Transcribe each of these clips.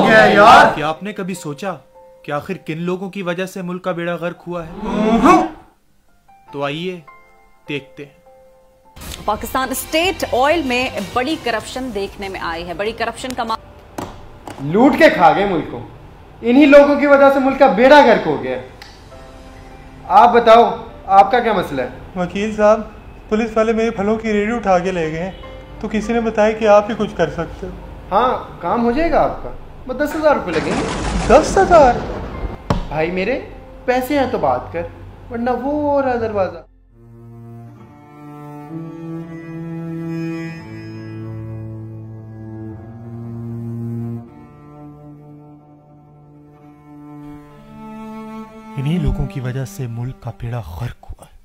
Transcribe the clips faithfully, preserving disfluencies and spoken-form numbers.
है यार। क्या आपने कभी सोचा कि आखिर किन लोगों की वजह से मुल्क का बेड़ा गर्क हुआ है? तो आइए देखते हैं। पाकिस्तान स्टेट ऑयल में बड़ी करप्शन देखने में आई है। बड़ी करप्शन का लूट के खा गए मुल्क को। इन्हीं लोगों की वजह से मुल्क का बेड़ा गर्क हो गया। आप बताओ, आपका क्या मसला है? वकील साहब, पुलिस वाले मेरे फलों की रेडी उठा के ले गए, तो किसी ने बताया कि आप ही कुछ कर सकते हो। हाँ, काम हो जाएगा आपका। बस दस हजार रुपये लगेंगे। दस हजार? भाई मेरे, पैसे हैं तो बात कर, वरना वो रहा दरवाजा। इन्हीं लोगों की वजह से मुल्क का बेड़ा गर्क हुआ है।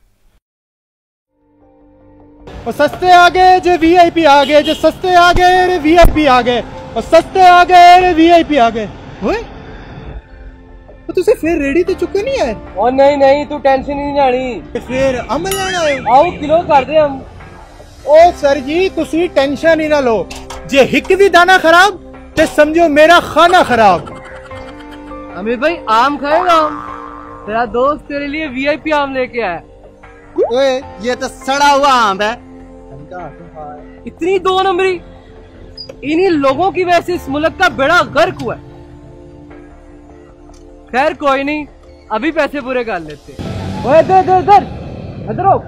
और सस्ते आ गए जो वीआईपी आ गए, जो सस्ते आ गए रे वीआईपी आ गए, और सस्ते आ गए रे वीआईपी आ गए। ओए तो तुझे फिर रेडी तो चुके नहीं है? और नहीं नहीं, तू टेंशन नहीं जानी। फिर अमल लेना है। आओ किलो कर दे हम। ओ सर जी, तुसी टेंशन ही ना लो। जे हिक दी दाना खराब ते समझो मेरा खाना खराब। अमित भाई, आम खाएगा? तेरा दोस्त तेरे लिए वीआईपी आम लेके आया। ओए, ये तो सड़ा हुआ आम है। इतनी दो नंबरी, इन्हीं लोगों की वजह से इस मुल्क का बेड़ा गर्क हुआ। खैर कोई नहीं, अभी पैसे पूरे कर लेते। ओए इधर इधर इधर इधर आओ।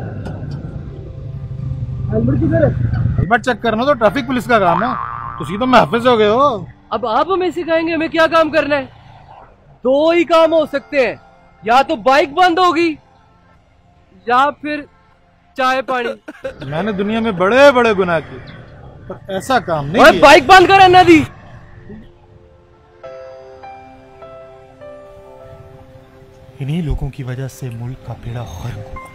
हेलमेट किधर है? हेलमेट चेक करना तो ट्रैफिक पुलिस का काम है। तुसी तो महफिज हो गए हो। अब आप हमें सिखाएंगे हमें क्या काम करना है? दो ही काम हो सकते हैं, या तो बाइक बंद होगी या फिर चाय पानी। मैंने दुनिया में बड़े बड़े गुनाह किए, पर ऐसा काम नहीं किया। बाइक बंद कर ना दी। इन्हीं लोगों की वजह से मुल्क का बेड़ा गर्क हुआ।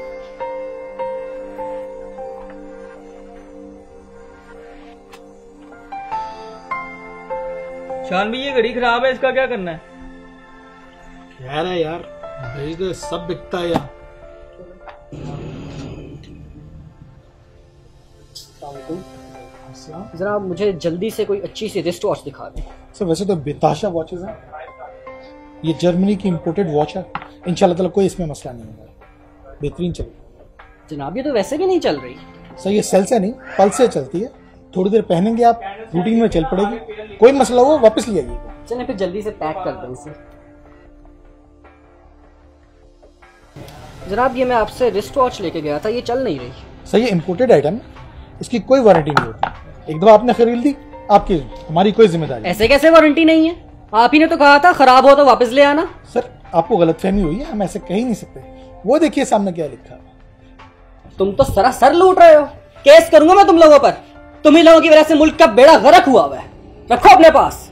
शान भी, ये घड़ी खराब है, इसका क्या करना है? यार है यार, भेज दे, सब बिकता है यार। जरा मुझे जल्दी से कोई अच्छी सी रिस्ट वॉच दिखा दें। सर वैसे तो बेताशा वॉचेस हैं, ये जर्मनी की इंपोर्टेड वॉच है। इंशाल्लाह ताला कोई इसमें मसला नहीं होगा, बेहतरीन चलेगी। जनाब ये तो वैसे भी नहीं चल रही। सर ये सेल से नहीं, पल से चलती है। थोड़ी देर पहनेंगे आप, रूटीन में चल पड़ेगी। कोई मसला हो वापस ले आइएगा। चलें फिर जल्दी से पैक कर दें इसे। जनाब ये मैं आपसे रिस्ट वॉच लेके गया था, ये चल नहीं रही। सर ये इंपोर्टेड आइटम है, इसकी कोई वारंटी नहीं होती। एक दफा आपने खरीद ली, आपकी हमारी कोई जिम्मेदारी। ऐसे कैसे वारंटी नहीं है? आप ही ने तो कहा था खराब हो तो वापस ले आना। सर आपको गलतफहमी हुई है, हम ऐसे कह ही नहीं सकते। वो देखिए सामने क्या लिखा है। तुम तो सरासर लूट रहे हो। केस करूंगा मैं तुम लोगों पर। तुम ही लोगों की वजह से मुल्क का बेड़ा गर्क हुआ हुआ है। रखो अपने पास।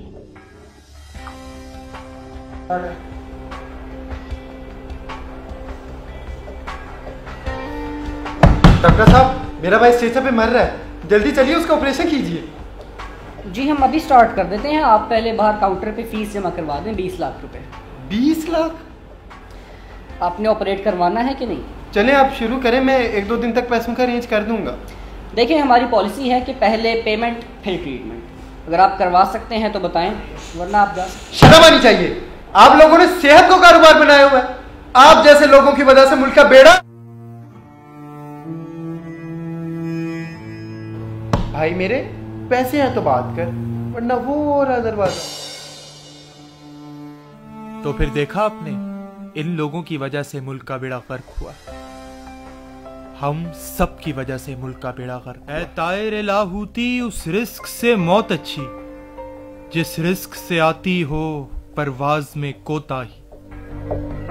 डॉक्टर साहब, मेरा भाई स्टेशन पे मर रहा है, जल्दी चलिए उसका ऑपरेशन कीजिए। जी हम अभी स्टार्ट कर देते हैं। आप पहले बाहर काउंटर पे फीस जमा करवा दें, बीस लाख रुपए। बीस लाख? आपने ऑपरेट करवाना है कि नहीं? चलें आप शुरू करें, मैं एक दो दिन तक पैसों का अरेंज कर दूंगा। देखिए हमारी पॉलिसी है कि पहले पेमेंट फिर ट्रीटमेंट। अगर आप करवा सकते हैं तो बताएं, वरना आप जा सकते। शर्म आनी चाहिए। आप लोगों ने सेहत को कारोबार बनाया हुआ है। आप जैसे लोगों की वजह से मुल्क का बेड़ा। भाई मेरे, पैसे हैं तो बात कर, वरना वो रहा दरवाजा। तो फिर देखा आपने, इन लोगों की वजह से मुल्क का बेड़ा गर्क हुआ। हम सब की वजह से मुल्क का बेड़ा गर्क। ऐ तायर लाहूती, उस रिस्क से मौत अच्छी जिस रिस्क से आती हो परवाज में कोताही।